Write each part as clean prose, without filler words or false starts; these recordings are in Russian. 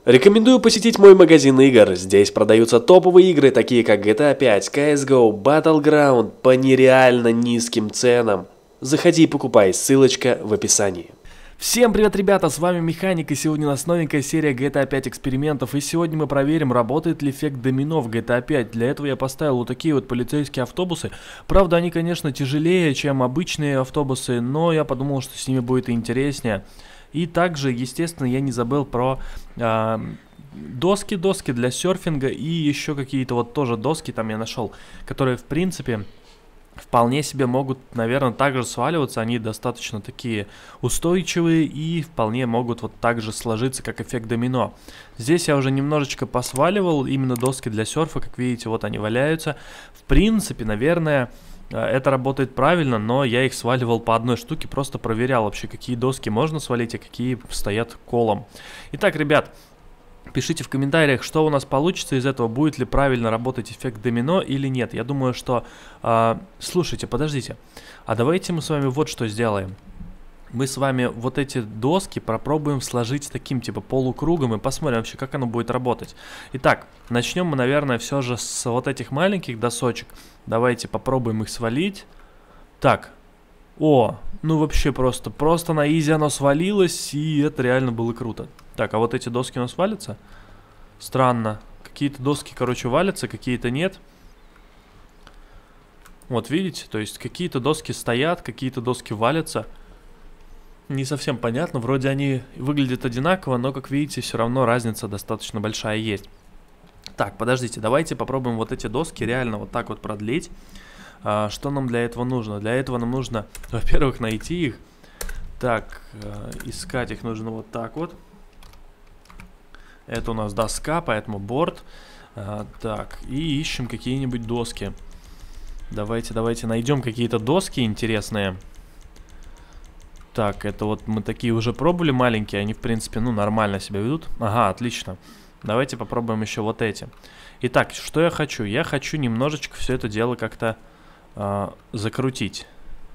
Рекомендую посетить мой магазин игр. Здесь продаются топовые игры, такие как GTA 5, CSGO, Battleground по нереально низким ценам. Заходи и покупай, ссылочка в описании. Всем привет, ребята, с вами Механик, и сегодня у нас новенькая серия GTA 5 экспериментов, и сегодня мы проверим, работает ли эффект домино в GTA 5. Для этого я поставил вот такие вот полицейские автобусы. Правда, они, конечно, тяжелее, чем обычные автобусы, но я подумал, что с ними будет интереснее. И также, естественно, я не забыл про доски для серфинга и еще какие-то вот тоже доски там я нашел, которые, в принципе, вполне себе могут, наверное, также сваливаться. Они достаточно такие устойчивые и вполне могут вот так же сложиться, как эффект домино. Здесь я уже немножечко посваливал именно доски для серфа, как видите, вот они валяются. В принципе, наверное, это работает правильно, но я их сваливал по одной штуке, просто проверял вообще, какие доски можно свалить, а какие стоят колом. Итак, ребят, пишите в комментариях, что у нас получится из этого, будет ли правильно работать эффект домино или нет. Я думаю, что... слушайте, подождите. А давайте мы с вами вот что сделаем. Мы с вами вот эти доски попробуем сложить таким типа полукругом и посмотрим вообще, как оно будет работать. Итак, начнем мы, наверное, все же с вот этих маленьких досочек. Давайте попробуем их свалить. Так. О, ну вообще просто на изи оно свалилось, и это реально было круто. Так, а вот эти доски у нас валятся? Странно. Какие-то доски, короче, валятся, какие-то нет. Вот, видите? То есть какие-то доски стоят, какие-то доски валятся. Не совсем понятно. Вроде они выглядят одинаково, но, как видите, все равно разница достаточно большая есть. Так, подождите, давайте попробуем вот эти доски реально вот так вот продлить. Что нам для этого нужно? Для этого нам нужно, во-первых, найти их. Так, искать их нужно вот так вот. Это у нас доска, поэтому борт. Так, и ищем какие-нибудь доски. Давайте найдем какие-то доски интересные. Так, это вот мы такие уже пробовали маленькие. Они, в принципе, ну, нормально себя ведут. Ага, отлично. Давайте попробуем еще вот эти. Итак, что я хочу? Я хочу немножечко все это дело как-то закрутить.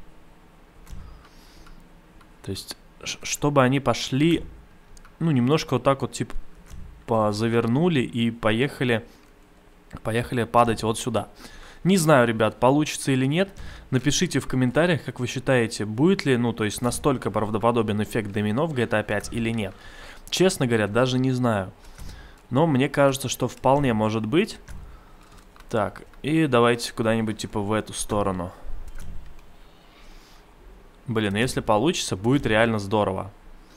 То есть, чтобы они пошли, ну, немножко вот так вот, типа, завернули и поехали падать вот сюда. Не знаю, ребят, получится или нет. Напишите в комментариях, как вы считаете, будет ли, ну, то есть, настолько правдоподобен эффект домино в GTA 5 или нет. Честно говоря, даже не знаю. Но мне кажется, что вполне может быть. Так, и давайте куда-нибудь, типа, в эту сторону. Блин, если получится, будет реально здорово.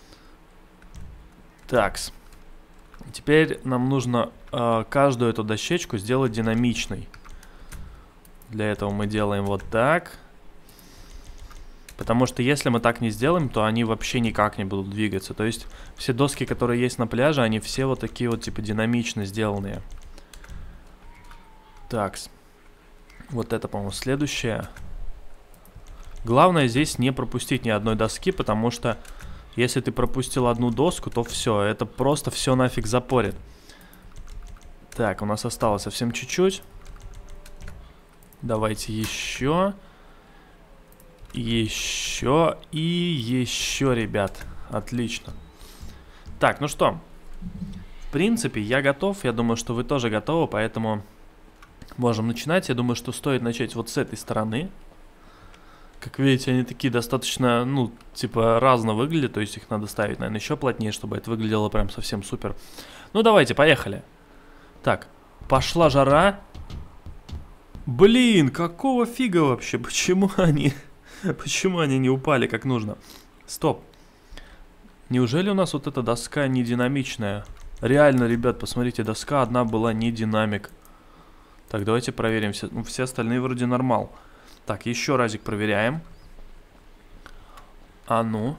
Такс. Теперь нам нужно каждую эту дощечку сделать динамичной. Для этого мы делаем вот так. Потому что если мы так не сделаем, то они вообще никак не будут двигаться. То есть все доски, которые есть на пляже, они все вот такие вот типа динамично сделанные. Такс. Вот это, по-моему, следующее. Главное здесь не пропустить ни одной доски, потому что если ты пропустил одну доску, то все, это просто все нафиг запорит. Так, у нас осталось совсем чуть-чуть. Давайте еще. Еще и еще, ребят. Отлично. Так, ну что. В принципе, я готов. Я думаю, что вы тоже готовы, поэтому можем начинать. Я думаю, что стоит начать вот с этой стороны. Как видите, они такие достаточно, ну, типа, разно выглядят. То есть их надо ставить, наверное, еще плотнее, чтобы это выглядело прям совсем супер. Ну, давайте, поехали. Так, пошла жара. Блин, какого фига вообще? Почему они не упали как нужно? Стоп. Неужели у нас вот эта доска не динамичная? Реально, ребят, посмотрите, доска одна была не динамик. Так, давайте проверим. Ну, все остальные вроде нормал. Так, еще разик проверяем. А ну.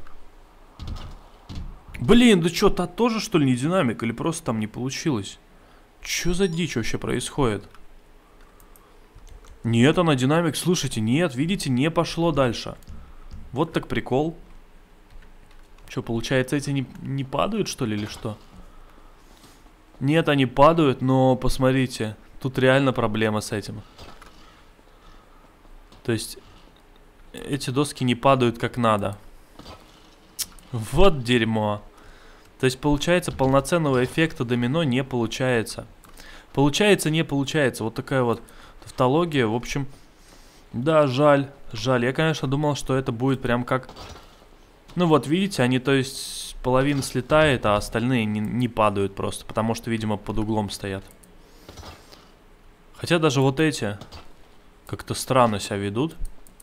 Блин, да что, та тоже, что ли, не динамик? Или просто там не получилось? Что за дичь вообще происходит? Нет, она динамик. Слушайте, нет, видите, не пошло дальше. Вот так прикол. Что, получается, эти не падают, что ли, или что? Нет, они падают, но посмотрите. Тут реально проблема с этим. То есть, эти доски не падают как надо. Вот дерьмо. То есть, получается, полноценного эффекта домино не получается. Получается, не получается. Вот такая вот тавтология. В общем, да, жаль. Жаль. Я, конечно, думал, что это будет прям как... Ну вот, видите, они, то есть, половина слетает, а остальные не падают просто. Потому что, видимо, под углом стоят. Хотя даже вот эти как-то странно себя ведут.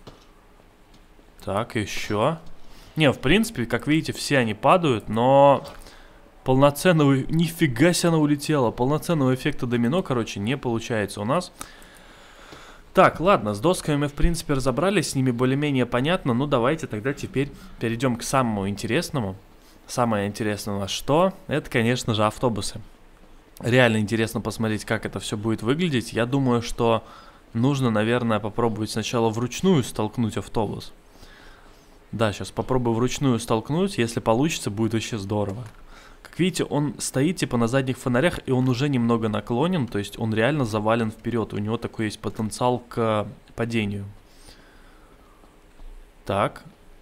Так, еще. Не, в принципе, как видите, все они падают, но... Полноценного... Нифига себе она улетела. Полноценного эффекта домино, короче, не получается у нас. Так, ладно, с досками мы, в принципе, разобрались. С ними более-менее понятно. Ну, давайте тогда теперь перейдем к самому интересному. Самое интересное у нас что? Это, конечно же, автобусы. Реально интересно посмотреть, как это все будет выглядеть. Я думаю, что нужно, наверное, попробовать сначала вручную столкнуть автобус. Да, сейчас попробую вручную столкнуть. Если получится, будет вообще здорово. Как видите, он стоит типа на задних фонарях, и он уже немного наклонен, то есть он реально завален вперед. У него такой есть потенциал к падению. Так.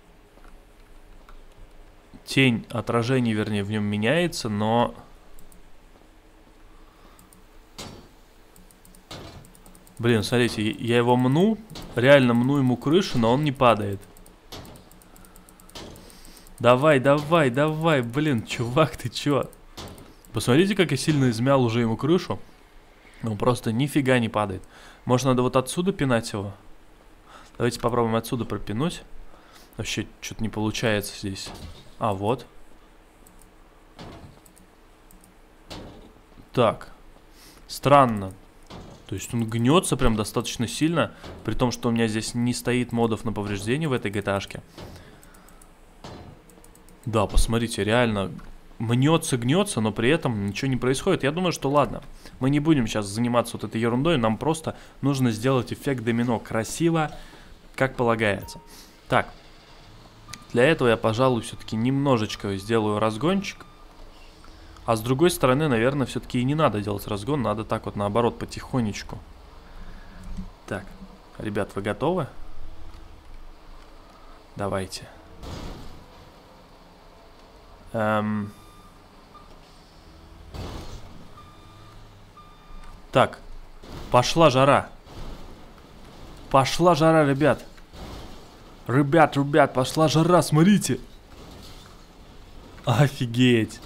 Тень, отражение, вернее, в нем меняется, но... Блин, смотрите, я его мну, реально мну ему крышу, но он не падает. Давай, давай, давай, блин, чувак, ты чё? Посмотрите, как я сильно измял уже ему крышу. Он просто нифига не падает. Может, надо вот отсюда пинать его? Давайте попробуем отсюда пропинуть. Вообще, что-то не получается здесь. А, вот. Так. Странно. То есть он гнется прям достаточно сильно, при том, что у меня здесь не стоит модов на повреждение в этой GTA-шке. Да, посмотрите, реально мнется, гнется, но при этом ничего не происходит. Я думаю, что ладно, мы не будем сейчас заниматься вот этой ерундой, нам просто нужно сделать эффект домино красиво, как полагается. Так, для этого я, пожалуй, все-таки немножечко сделаю разгончик. А с другой стороны, наверное, все-таки и не надо делать разгон, надо так вот наоборот, потихонечку. Так, ребят, вы готовы? Давайте. Так, пошла жара. Пошла жара, ребят. Ребят, пошла жара, смотрите. Офигеть.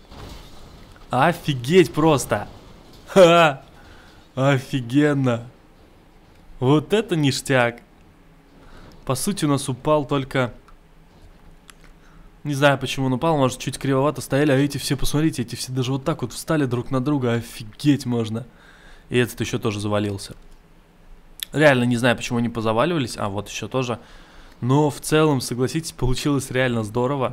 Офигеть просто. Ха! Офигенно. Вот это ништяк. По сути, у нас упал только... Не знаю, почему он упал, может, чуть кривовато стояли, а эти все, посмотрите, эти все даже вот так вот встали друг на друга, офигеть можно. И этот еще тоже завалился. Реально не знаю, почему они позаваливались, а вот еще тоже. Но в целом, согласитесь, получилось реально здорово.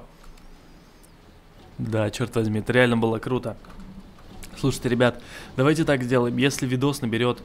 Да, черт возьми, это реально было круто. Слушайте, ребят, давайте так сделаем, если видос наберет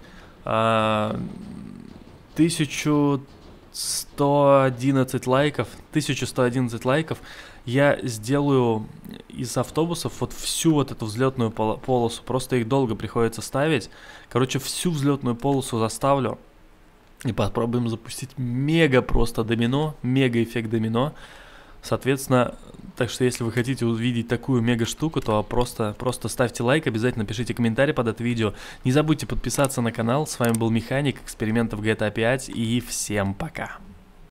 1111 лайков, 1111 лайков, я сделаю из автобусов вот всю вот эту взлетную полосу. Просто их долго приходится ставить. Короче, всю взлетную полосу заставлю. И попробуем запустить мега просто домино, мега эффект домино. Соответственно, так что если вы хотите увидеть такую мега штуку, то просто ставьте лайк, обязательно пишите комментарий под это видео. Не забудьте подписаться на канал. С вами был Механик, экспериментов GTA 5 и всем пока.